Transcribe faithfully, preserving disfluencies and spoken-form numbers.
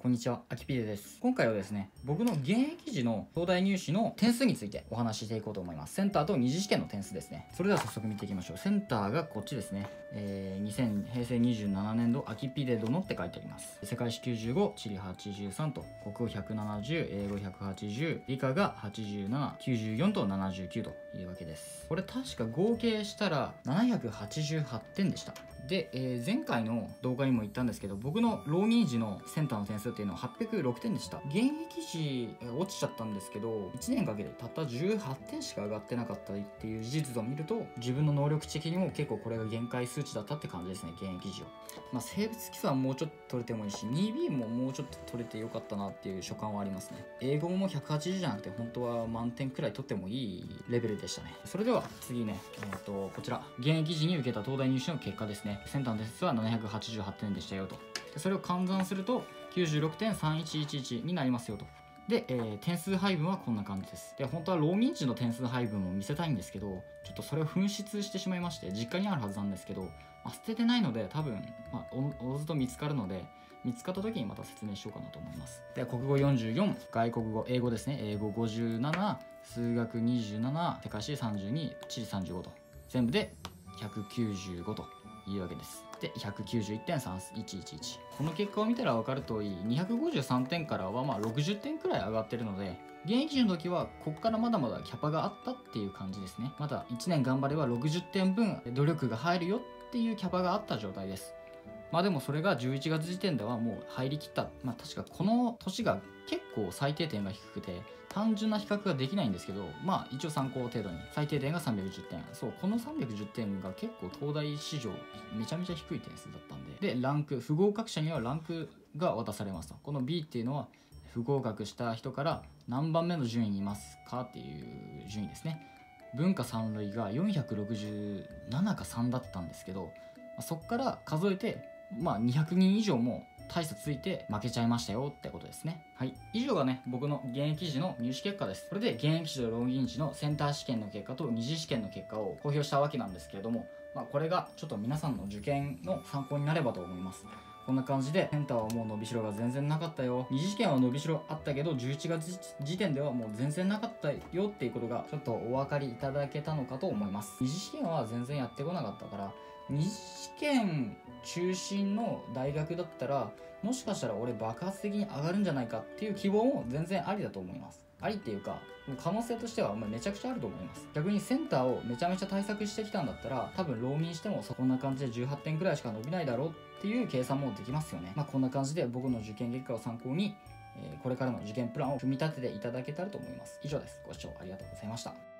こんにちは、あきぴーです。今回はですね、僕の現役時の東大入試の点数についてお話ししていこうと思います。センターと二次試験の点数ですね。それでは早速見ていきましょう。センターがこっちですね。えー、にせん平成にじゅうななねん度、あきぴーでどのって書いてあります。世界史きゅうじゅうご、地理はちじゅうさんと、国語ひゃくななじゅう、英語ひゃくはちじゅう、理科がはちじゅうなな、きゅうじゅうよんとななじゅうきゅうというわけです。これ確か合計したらななひゃくはちじゅうはってんでした。で、えー、前回の動画にも言ったんですけど、僕の浪人時のセンターの点数っていうのははっぴゃくろくてんでした。現役時落ちちゃったんですけど、いちねんかけてたったじゅうはってんしか上がってなかったっていう事実を見ると、自分の能力値的にも結構これが限界数値だったって感じですね、現役時は。まあ、生物基礎はもうちょっと取れてもいいし、にビー ももうちょっと取れてよかったなっていう所感はありますね。英語もひゃくはちじゅうじゃなくて、本当は満点くらい取ってもいいレベルでしたね。それでは次ね、えっと、こちら、現役時に受けた東大入試の結果ですね。センターの点数はななひゃくはちじゅうはってんでしたよと。でそれを換算すると きゅうじゅうろくてんさんいちいちいち になりますよと。で、えー、点数配分はこんな感じです。で、本当は浪人時の点数配分も見せたいんですけど、ちょっとそれを紛失してしまいまして、実家にあるはずなんですけど、まあ、捨ててないので多分、まあ、おおのずと見つかるので、見つかった時にまた説明しようかなと思います。で、国語よんじゅうよん、外国語、英語ですね。英語ごじゅうなな、数学にじゅうなな、世界史さんじゅうに、地理さんじゅうごと。全部でひゃくきゅうじゅうごというわけです。で、ひゃくきゅうじゅういってんさんいちいちいち。この結果を見たら分かる通り、にひゃくごじゅうさんてんからはまあろくじゅってんくらい上がってるので、現役時の時はここからまだまだキャパがあったっていう感じですね。まだいちねん頑張ればろくじゅってんぶん努力が入るよっていうキャパがあった状態です。まあでもそれがじゅういちがつ時点ではもう入りきった。まあ確かこの年が結構最低点が低くて、単純な比較ができないんですけど、まあ一応参考程度に最低点がさんびゃくじゅってん。そう、このさんびゃくじゅってんが結構東大史上めちゃめちゃ低い点数だったんで。で、ランク、不合格者にはランクが渡されますと。この ビー っていうのは不合格した人から何番目の順位にいますかっていう順位ですね。文化三類がよんひゃくろくじゅうななかさんだったんですけど、そっから数えてまあにひゃくにん以上も大差ついて負けちゃいましたよってことですね。はい。以上がね、僕の現役時の入試結果です。これで現役時と浪人時のセンター試験の結果と二次試験の結果を公表したわけなんですけれども、まあこれがちょっと皆さんの受験の参考になればと思います。こんな感じで、センターはもう伸びしろが全然なかったよ。二次試験は伸びしろあったけど、じゅういちがつ時点ではもう全然なかったよっていうことが、ちょっとお分かりいただけたのかと思います。二次試験は全然やってこなかったから、二次試験中心の大学だったら、もしかしたら俺爆発的に上がるんじゃないかっていう希望も全然ありだと思います。ありっていうか、可能性としてはめちゃくちゃあると思います。逆にセンターをめちゃめちゃ対策してきたんだったら、多分浪人してもこんな感じでじゅうはってんくらいしか伸びないだろうっていう計算もできますよね。まあこんな感じで僕の受験結果を参考に、えー、これからの受験プランを組み立てていただけたらと思います。以上です。ご視聴ありがとうございました。